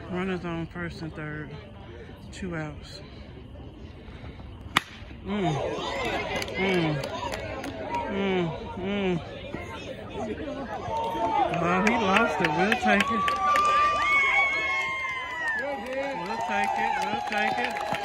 Runners on first and third. 2 outs. Well, he lost it. We'll take it. We'll take it.